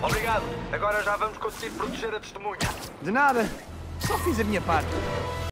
Obrigado. Agora já vamos conseguir proteger a testemunha. De nada. Só fiz a minha parte.